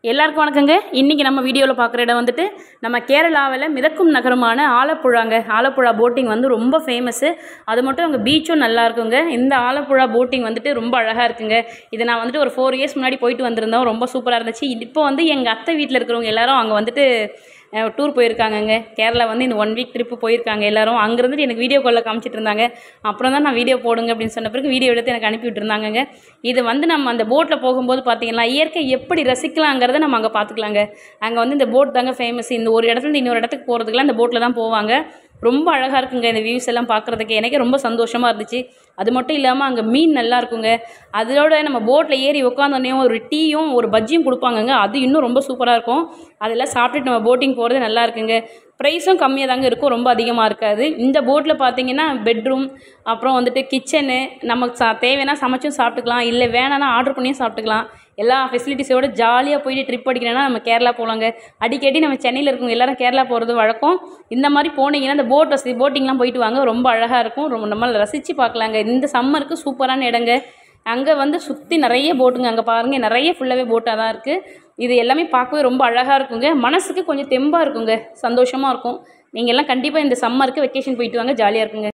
எல்லாருக்கும் வணக்கங்க. இன்றைக்கி நம்ம வீடியோவில் பார்க்குற இடம் வந்துட்டு நம்ம கேரளாவில் மிதக்கும் நகரமான ஆலப்புழாங்க. ஆலப்புழா போட்டிங் வந்து ரொம்ப ஃபேமஸ்ஸு. அது மட்டும் அங்கே பீச்சும் நல்லா இருக்குங்க. இந்த ஆலப்புழா போட்டிங் வந்துட்டு ரொம்ப அழகாக இருக்குங்க. இதை நான் வந்துட்டு ஒரு 4 இயர்ஸ் முன்னாடி போயிட்டு வந்திருந்தோம். ரொம்ப சூப்பராக இருந்துச்சு. இப்போ வந்து எங்கள் அத்தை வீட்டில் இருக்கிறவங்க எல்லாரும் அங்கே வந்துட்டு டூர் போயிருக்காங்கங்க. கேரளா வந்து இந்த 1 வீக் ட்ரிப்பு போயிருக்காங்க எல்லாரும். அங்கேருந்துட்டு எனக்கு வீடியோ காலில் காமிச்சிட்டு இருந்தாங்க. அப்புறம் தான் நான் வீடியோ போடுங்க அப்படின்னு சொன்ன பிறகு வீடியோ எடுத்து எனக்கு அனுப்பி விட்டுருந்தாங்கங்க. இது வந்து நம்ம அந்த போட்டில் போகும்போது பார்த்தீங்கன்னா இயற்கை எப்படி ரசிக்கலாங்கிறத நம்ம அங்கே பார்த்துக்கலாங்க. அங்கே வந்து இந்த போட் தாங்க ஃபேமஸ். இந்த ஒரு இடத்துல இன்னொரு இடத்துக்கு போகிறதுக்குலாம் இந்த போட்டில் தான் போவாங்க. ரொம்ப அழகாக இருக்குங்க இந்த வியூஸ் எல்லாம் பார்க்குறதுக்கு. எனக்கே ரொம்ப சந்தோஷமாக இருந்துச்சு. அது மட்டும் இல்லாமல் அங்கே மீன் நல்லா இருக்குங்க. அதோட நம்ம போட்டில் ஏறி உட்காந்தோடனே ஒரு டீயும் ஒரு பஜ்ஜியும் கொடுப்பாங்கங்க. அது இன்னும் ரொம்ப சூப்பராக இருக்கும். அதெல்லாம் சாப்பிட்டுட்டு நம்ம போட்டிங் போகிறது நல்லா இருக்குங்க. ப்ரைஸும் கம்மியாக தாங்க இருக்கும், ரொம்ப அதிகமாக இருக்காது. இந்த போட்டில் பார்த்தீங்கன்னா பெட்ரூம், அப்புறம் வந்துட்டு கிச்சனு, நமக்கு தேவைன்னா சமைச்சும் சாப்பிட்டுக்கலாம், இல்லை வேணான்னா ஆர்டர் பண்ணியும் சாப்பிட்டுக்கலாம். எல்லா ஃபெசிலிட்டிஸோடு ஜாலியாக போயிட்டு ட்ரிப் அடிக்கணும்னா நம்ம கேரளா போகலாங்க. அடிக்கடி நம்ம சென்னையில் இருக்கவங்க எல்லோரும் கேரளா போகிறது வழக்கம். இந்த மாதிரி போனீங்கன்னா இந்த போட்டிங்லாம் போயிட்டு வாங்க, ரொம்ப அழகாக இருக்கும். ரொம்ப நம்மளால் ரசித்து பார்க்கலாங்க. இந்த சம்மருக்கு சூப்பரான இடங்க. அங்கே வந்து சுற்றி நிறைய போட்டுங்க. அங்கே பாருங்கள், நிறைய ஃபுல்லாகவே போட்டாக தான் இருக்குது. இது எல்லாமே பார்க்கவே ரொம்ப அழகாக இருக்குங்க. மனசுக்கு கொஞ்சம் தெம்பாக இருக்குங்க, சந்தோஷமாக இருக்கும். நீங்கள் எல்லாம் கண்டிப்பாக இந்த சம்மருக்கு வெக்கேஷன் போயிட்டு வாங்க, ஜாலியாக இருக்குங்க.